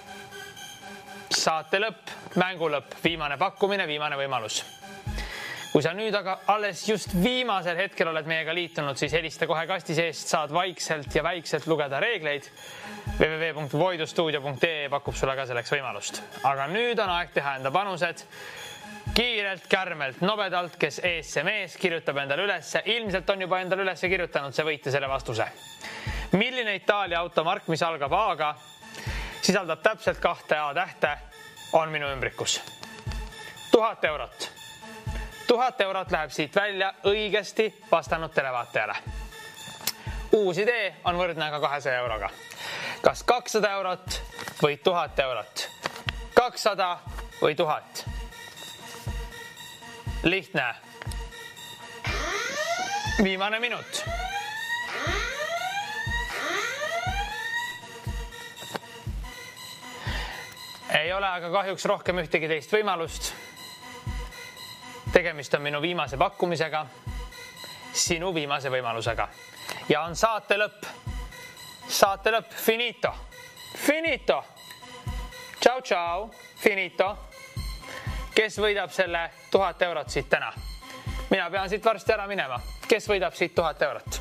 Saate lõpp, mängu lõpp, viimane pakkumine, viimane võimalus. Kui sa nüüd aga alles just viimasel hetkel oled meiega liitunud, siis helista kohe kasti seest, saad vaikselt ja väikselt lugeda reegleid. w w w punkt voidustuudio punkt e e pakub sulle ka selleks võimalust. Aga nüüd on aeg teha enda panused. Kiirelt, kärmelt, nobedalt, kes ees see mees kirjutab endale ülesse. Ilmselt on juba endale ülesse kirjutanud, see võite selle vastuse. Milline Itaalia automark, mis algab A-ga, sisaldab täpselt kahte A-tähte, on minu ümbrikus. Tuhat eurot. Tuhat eurot läheb siit välja õigesti vastanud televaatajale. Uus idee on võrdne aga kahesaja euroga. Kas kakssada eurot või tuhat eurot? kakssada või tuhat? Lihtne. Viimane minut. Ei ole aga kahjuks rohkem ühtegi teist võimalust. Tegemist on minu viimase pakkumisega, sinu viimase võimalusega. Ja on saate lõpp. Saate lõpp. Finito. Finito. Ciao, ciao. Finito. Kes võidab selle tuhat eurot siit täna? Mina pean siit varsti ära minema. Kes võidab siit tuhat eurot?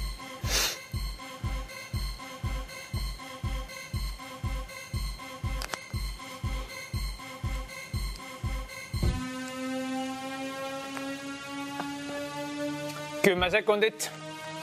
Kümme sekundit.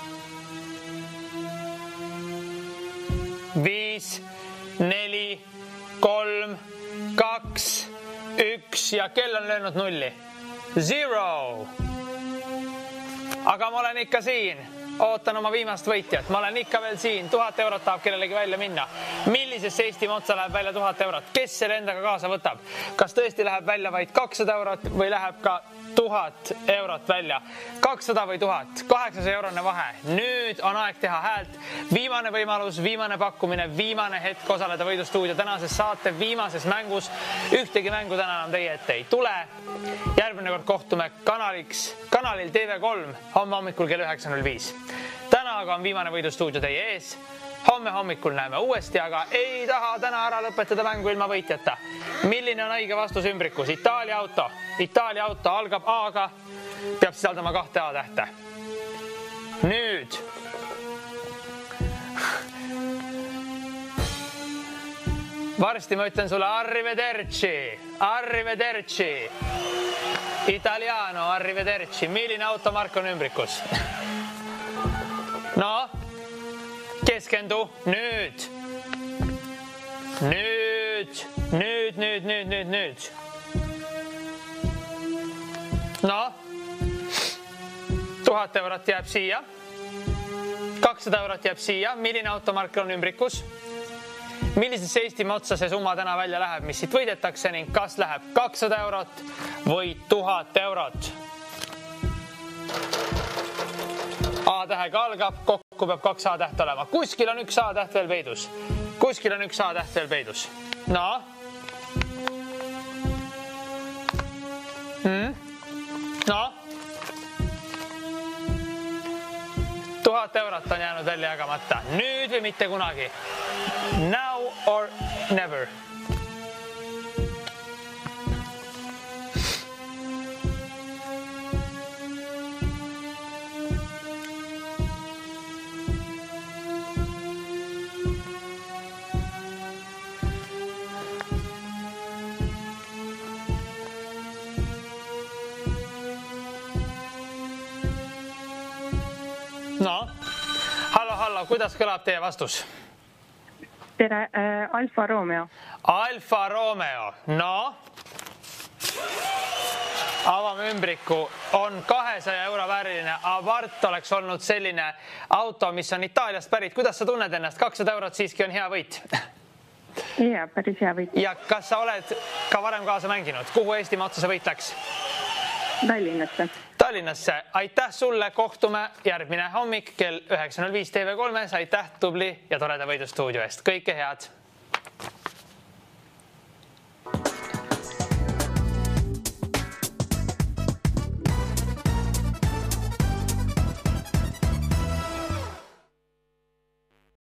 Viis, neli, kolm, kaks, üks ja kell on löönud nulli. Zero. Aga ma olen ikka siin. Ootan oma viimast võitjat. Ma olen ikka veel siin. Tuhat eurot tahab kellelegi välja minna. Millisesse Eesti motsa läheb välja tuhat eurot? Kes selle endaga kaasa võtab? Kas tõesti läheb välja vaid kakssada eurot või läheb ka tuhat eurot välja? kakssada või tuhat? kaheksasaja eurone vahe. Nüüd on aeg teha häält. Viimane võimalus, viimane pakkumine, viimane hetk osaleda Võidustuudio tänases saate viimases mängus. Ühtegi mängu täna enam teie ette ei tule. Järgmine kord kohtume kanaliks, kanalil T V kolm homme hommikul kell üheksa null viis. Täna aga on viimane Võidustuudio teie ees. Homme hommikul näeme uuesti, aga ei taha täna ära lõpetada mängu ilma võitjata. Milline on õige vastus ümbrikus? Itaalia auto. Itaalia auto algab A-ga, peab sisaldama kahte A-tähte. Nüüd. Varsti ma ütlen sulle arrivederci. Arrivederci. Italiano, arrivederci. Milline automark on ümbrikus? No? Keskendu. Nüüd. Nüüd. Nüüd, nüüd, nüüd, nüüd, nüüd. No. Tuhat eurot jääb siia. kakssada eurot jääb siia. Milline automark on ümbrikus? Millisesse Eesti otsa see summa täna välja läheb, mis siit võidetakse ning kas läheb kakssada eurot või tuhat eurot? A-tähega algab, kokku peab kaks A-täht olema. Kuskil on üks A-täht veel peidus. Kuskil on üks A-täht veel peidus. No? Hmm? No? Tuhat eurot on jäänud välja jagamata. Nüüd või mitte kunagi. Now or never. No, hallo, hallo, kuidas kõlab teie vastus? Tere, äh, Alfa Romeo. Alfa Romeo, no. Avame ümbriku, on kahesaja euro vääriline Avart oleks olnud selline auto, mis on Itaaliast pärit. Kuidas sa tunned ennast? kakssada eurot siiski on hea võit. Ja, päris hea võit. Ja kas sa oled ka varem kaasa mänginud? Kuhu Eesti otsa see võit läks? Tallinnasse. Tallinnasse. Aitäh sulle, kohtume järgmine hommik kell üheksa null viis T V kolmes. Aitäh tubli ja toreda Võidustuudio eest. Kõike head.